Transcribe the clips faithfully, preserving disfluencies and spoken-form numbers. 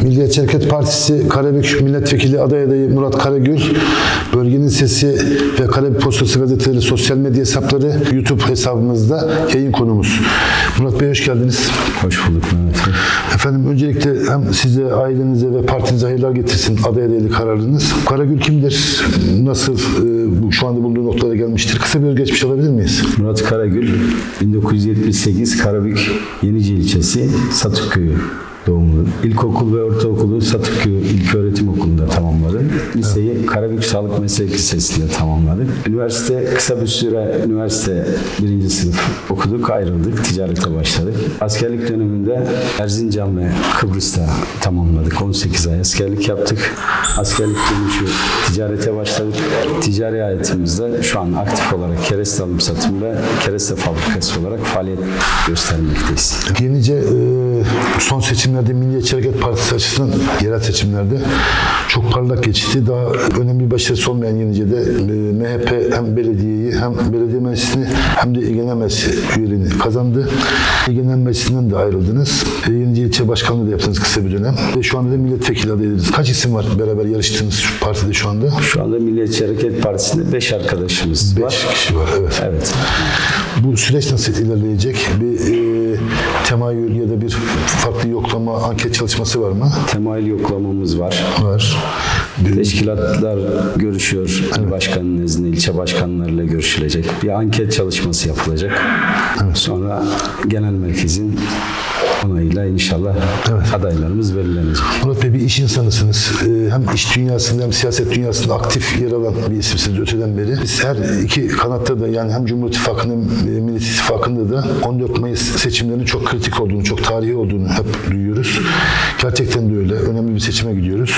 Milliyetçi Hareket Partisi Karabük Milletvekili aday adayı Murat Karagül, Bölgenin Sesi ve Karabük Postası gazeteleri sosyal medya hesapları YouTube hesabımızda yayın konumuz. Murat Bey hoş geldiniz. Hoş bulduk Mehmet Bey. Efendim öncelikle hem size, ailenize ve partinize hayırlar getirsin aday adaylık kararınız. Karagül kimdir? Nasıl e, bu, şu anda bulunduğu noktalara gelmiştir? Kısa bir geçmiş alabilir miyiz? Murat Karagül bin dokuz yüz yetmiş sekiz Karabük Yenice ilçesi Satıkköy'ü doğumlu. İlkokul ve ortaokulu Satıkköy İlköğretim Okulu'nda tamamladı. Liseyi evet. Karabük Sağlık Meslek Lisesi'nde tamamladı. Üniversite kısa bir süre üniversite birinci sınıf okuduk, ayrıldık, ticarete başladık. Askerlik döneminde Erzincan ve Kıbrıs'ta tamamladık. on sekiz ay askerlik yaptık. Askerlik dönüşü ticarete başladık. Ticari hayatımızda şu an aktif olarak kereste alım satım ve kereste fabrikası olarak faaliyet göstermekteyiz. Yenice e, son seçim Milliyetçi Hareket Partisi açısından yerel seçimlerde çok parlak geçti. Daha önemli bir başarısı olmayan Yenice'de M H P hem belediyeyi hem belediye meclisini hem de İl Genel Meclisi üyeliğini kazandı. İl Genel Meclisi'nden de ayrıldınız. Yenice İlçe Başkanlığı da yaptınız kısa bir dönem. Ve şu anda da milletvekili adaydınız. Kaç isim var beraber yarıştığınız partide şu anda? Şu anda Milliyetçi Hareket Partisi'nde beş arkadaşımız beş var. beş kişi var, evet. Evet. Bu süreç nasıl ilerleyecek? Bir e, temayül ya da bir farklı yoklama, anket çalışması var mı? Temayül yoklamamız var. Var. Teşkilatlar görüşüyor. Evet. Başkanın nezdinde ilçe başkanlarıyla görüşülecek. Bir anket çalışması yapılacak. Evet. Sonra genel merkezin onayıyla inşallah evet. adaylarımız belirlenecek. Murat Bey bir iş insanısınız. Ee, hem iş dünyasında hem siyaset dünyasında aktif yer alan bir isimsiniz öteden beri. Biz her iki kanatta da yani hem Cumhur İttifakı'nda hem Millet İttifakı'nda da on dört Mayıs seçimlerinin çok kritik olduğunu, çok tarihi olduğunu hep duyuyoruz. Gerçekten de öyle. Önemli bir seçime gidiyoruz.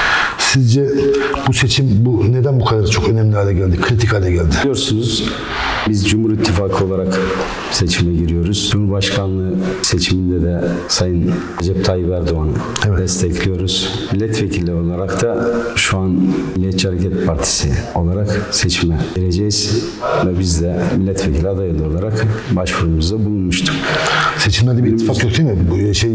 Sizce bu seçim bu neden bu kadar çok önemli hale geldi, kritik hale geldi? Biliyorsunuz biz Cumhur İttifakı olarak seçime giriyoruz. Cumhurbaşkanlığı seçiminde de Sayın Recep Tayyip Erdoğan'ı evet. destekliyoruz. Milletvekili olarak da şu an Milliyetçi Hareket Partisi olarak seçime gireceğiz ve biz de milletvekili adayı olarak başvurumuzda bulunmuştuk. Seçimlerde bir ittifak yok değil mi? Bu şey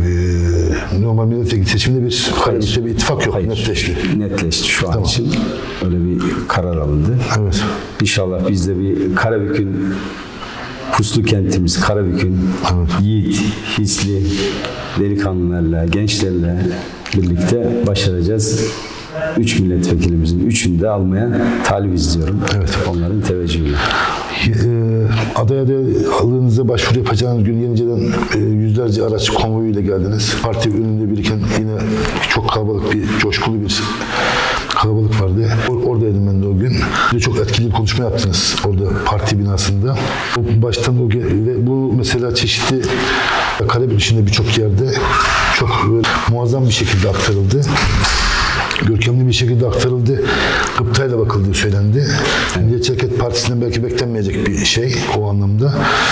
normal milletvekili seçiminde bir Karabük'te bir ittifak yok. Hayır. Netleşti. Netleşti şu an tamam. için. Öyle bir karar alındı. Evet. İnşallah biz de bir Karabük'ün puslu kentimiz Karabük'ün evet. yiğit, hisli delikanlılarla, gençlerle birlikte başaracağız. Üç milletvekilimizin üçünü de almaya talibiz diyorum. Evet. Onların teveccühüyle. E, aday adaylığınıza başvuru yapacağınız gün Yenice'den e, yüzlerce araç konvoyuyla geldiniz. Parti önünde biriken yine çok kalabalık bir, coşkulu bir kalabalık vardı. Or oradaydım ben de o gün. Bir de çok etkili bir konuşma yaptınız orada parti binasında. O baştan o ve bu mesela çeşitli Karabük dışında birçok yerde çok böyle muazzam bir şekilde aktarıldı. Görkemli bir şekilde aktarıldı. Gıptayla bakıldığı söylendi. Milliyetçi Hareket Partisi'nden belki beklenmeyecek bir şey o anlamda.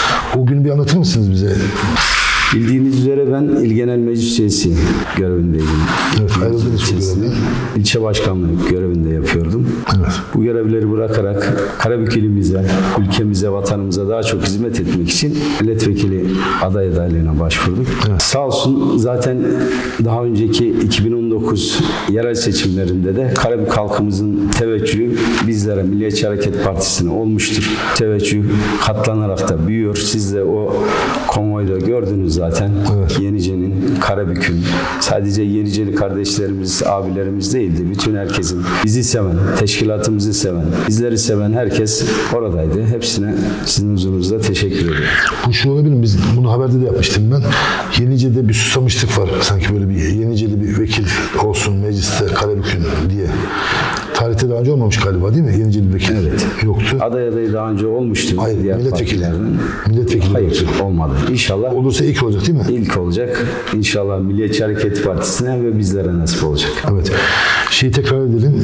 O günü bir anlatır mısınız bize? Bildiğiniz üzere ben İl Genel Meclis Üyesi görevindeydim. Evet, ayrıldınız bu görevden. İlçe başkanlığı görevinde yapıyordum. Evet. Bu görevleri bırakarak Karabük ilimize, ülkemize, vatanımıza daha çok hizmet etmek için milletvekili aday adaylığına başvurduk. Evet. Sağ olsun zaten daha önceki iki bin on dokuz yerel seçimlerinde de Karabük halkımızın teveccühü bizlere, Milliyetçi Hareket Partisi'ne olmuştur. Teveccüh katlanarak da büyüyor. Siz de o konvoyda gördünüz zaten. Evet. Yenice'nin, Karabük'ün, sadece Yeniceli kardeşlerimiz, abilerimiz değildi. Bütün herkesin bizi seven, teşkilatımızı seven, bizleri seven herkes oradaydı. Hepsine sizin huzurunuzda teşekkür ediyorum. Bu şu olabilir mi? Biz bunu haberde de yapmıştım ben. Yenice'de bir susamışlık var. Sanki böyle bir Yeniceli bir vekil olsun mecliste Karabük'ün diye. Tarihte daha önce olmamış galiba değil mi? Yeniceli bir vekil evet. yoktu. Aday adayı daha önce olmuştu. Hayır, milletvekili. Milletvekili. Hayır, yoktu. olmadı. İnşallah. Olursa ilk olacak değil mi? İlk olacak. İnşallah Milliyetçi Hareket Partisi'ne ve bizlere nasip olacak. Evet. Şeyi tekrar edelim.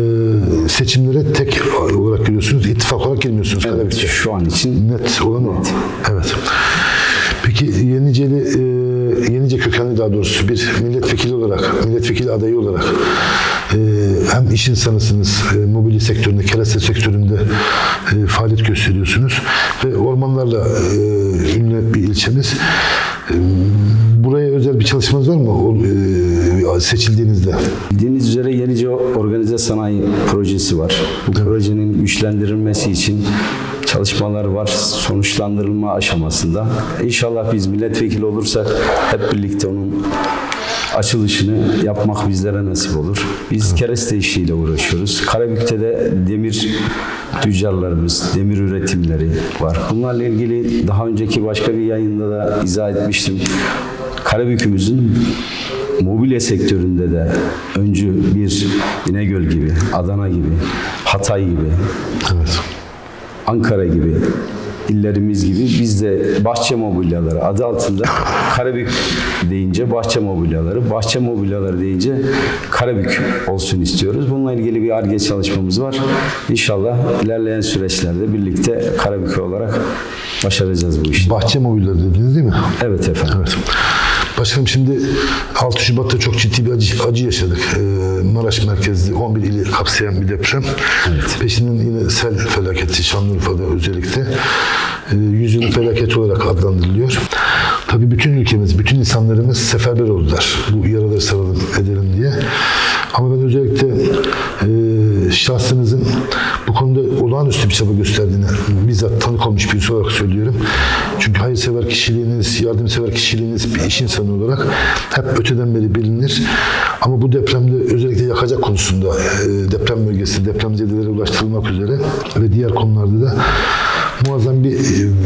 Ee, seçimlere tek olarak giriyorsunuz. İttifak olarak girmiyorsunuz. Evet, Karabük'te. şu an için. Net olan o. Net. Evet. Peki Yeniceli, e, Yenice kökenli daha doğrusu bir milletvekili olarak, milletvekili adayı olarak e, hem iş insanısınız, e, mobilya sektöründe, kereste sektöründe e, faaliyet gösteriyorsunuz ve ormanlarla e, ünlü bir ilçemiz. E, buraya özel bir çalışmanız var mı o, e, seçildiğinizde? Bildiğiniz üzere Yenice Organize Sanayi Projesi var. Bu evet. projenin güçlendirilmesi için çalışmalar var, sonuçlandırılma aşamasında. İnşallah biz milletvekili olursak hep birlikte onun açılışını yapmak bizlere nasip olur. Biz evet. kereste işiyle uğraşıyoruz. Karabük'te de demir tüccarlarımız, demir üretimleri var. Bunlarla ilgili daha önceki başka bir yayında da izah etmiştim. Karabük'ümüzün mobilya sektöründe de öncü bir İnegöl gibi, Adana gibi, Hatay gibi, evet. Ankara gibi illerimiz gibi biz de bahçe mobilyaları adı altında Karabük deyince bahçe mobilyaları, bahçe mobilyaları deyince Karabük olsun istiyoruz. Bununla ilgili bir Ar-Ge çalışmamız var. İnşallah ilerleyen süreçlerde birlikte Karabük olarak başaracağız bu işi. Bahçe mobilyaları dediniz değil mi? Evet efendim. Evet. Başkanım şimdi altı Şubat'ta çok ciddi bir acı, acı yaşadık. Ee, Maraş merkezli on bir ili kapsayan bir deprem. Evet. Peşinden yine sel felaketi Şanlıurfa'da özellikle e, yüzyılın felaketi olarak adlandırılıyor. Tabii bütün ülkemiz, bütün insanlarımız seferber oldular. Bu yaraları saralım edelim diye. Ama ben özellikle e, şahsınızın bu konuda olağanüstü bir çaba gösterdiğini bizzat tanık olmuş birisi olarak söylüyorum. Çünkü hayırsever kişiliğiniz, yardımsever kişiliğiniz bir iş insanı olarak hep öteden beri bilinir. Ama bu depremde özellikle yakacak konusunda e, deprem bölgesi, depremzedelere ulaştırılmak üzere ve diğer konularda da muazzam bir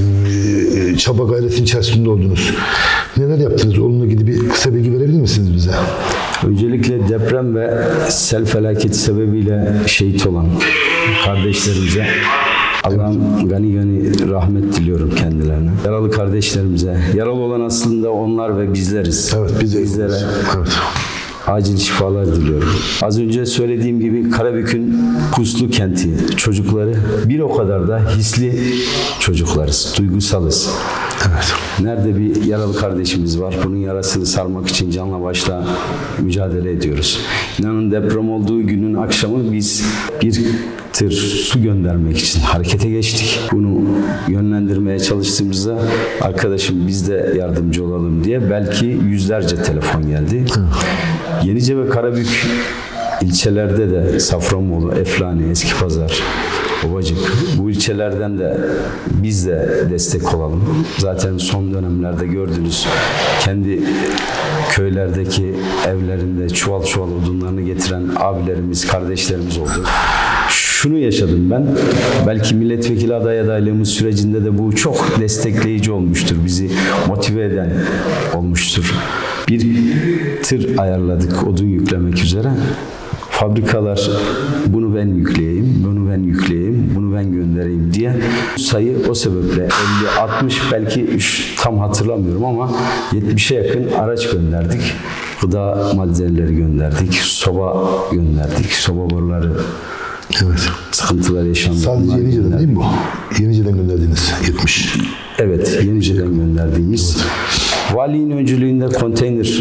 e, çaba gayretin içerisinde oldunuz. Neler yaptınız? Onunla ilgili bir kısa bilgi verebilir misiniz bize? Öncelikle deprem ve sel felaketi sebebiyle şehit olan kardeşlerimize Allah'ım gani gani rahmet diliyorum kendilerine. Yaralı kardeşlerimize, yaralı olan aslında onlar ve bizleriz. Evet, biz bizlere evet. acil şifalar diliyorum. Az önce söylediğim gibi Karabük'ün puslu kenti çocukları bir o kadar da hisli çocuklarız, duygusalız. Evet. Nerede bir yaralı kardeşimiz var, bunun yarasını sarmak için canla başla mücadele ediyoruz. İnanın deprem olduğu günün akşamı biz bir tır su göndermek için harekete geçtik. Bunu yönlendirmeye çalıştığımızda arkadaşım biz de yardımcı olalım diye belki yüzlerce telefon geldi. Hı. Yenice ve Karabük ilçelerde de Safranbolu, Eflani, Eskipazar, Ovacık bu ilçelerden de biz de destek olalım. Zaten son dönemlerde gördünüz kendi köylerdeki evlerinde çuval çuval odunlarını getiren abilerimiz, kardeşlerimiz oldu. Şunu yaşadım ben. Belki milletvekili aday adaylığımız sürecinde de bu çok destekleyici olmuştur. Bizi motive eden olmuştur. Bir tır ayarladık odun yüklemek üzere. Fabrikalar bunu ben yükleyeyim, bunu ben yükleyeyim, bunu ben göndereyim diye sayı o sebeple elli altmış belki tam hatırlamıyorum ama yetmişe yakın araç gönderdik. Gıda maddeleri gönderdik, soba gönderdik, soba boruları. Evet. Sıkıntılar yaşandı. Sadece Yenice'den değil mi bu? Yenice'den gönderdiğiniz yetmiş. Evet, Yenice'den gönderdiğimiz. Evet. Valinin öncülüğünde konteyner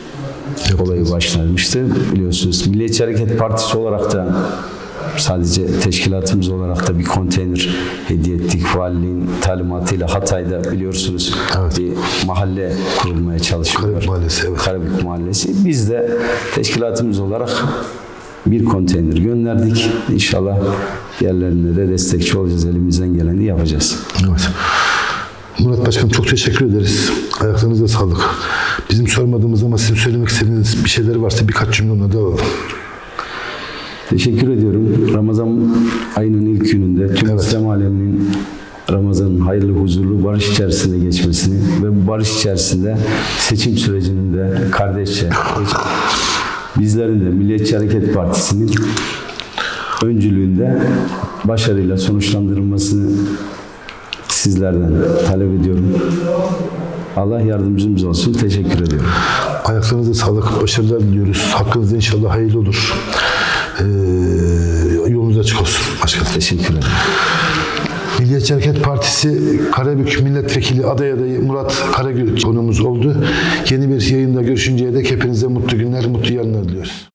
olayı başlamıştı. Biliyorsunuz Milliyetçi Hareket Partisi olarak da sadece teşkilatımız olarak da bir konteyner hediye ettik. Valiliğin talimatıyla Hatay'da biliyorsunuz evet. bir mahalle kurulmaya çalışıyor. Karabük Mahallesi. Evet. Karabük Mahallesi. Biz de teşkilatımız olarak bir konteyner gönderdik. İnşallah diğerlerine de destekçi olacağız. Elimizden geleni yapacağız. Evet. Murat Başkanım çok teşekkür ederiz. Ayaklarınıza sağlık. Bizim sormadığımız ama sizin söylemek istediğiniz bir şeyler varsa birkaç cümle onları da alalım. Teşekkür ediyorum. Ramazan ayının ilk gününde tüm evet. İslam aleminin Ramazan'ın hayırlı, huzurlu, barış içerisinde geçmesini ve bu barış içerisinde seçim sürecinin de kardeşçe bizlerin de Milliyetçi Hareket Partisi'nin öncülüğünde başarıyla sonuçlandırılmasını sizlerden talep ediyorum. Allah yardımcımız olsun. Teşekkür ediyorum. Ayaklarınıza sağlık, başarılar diliyoruz. Hakkınızda inşallah hayırlı olur. Ee, yolunuz açık olsun başkanım. Teşekkür ederim. Milliyetçi Hareket Partisi Karabük Milletvekili aday adayı Murat Karagül konuğumuz oldu. Yeni bir yayında görüşünceye dek hepinize mutlu günler, mutlu yarınlar diliyoruz.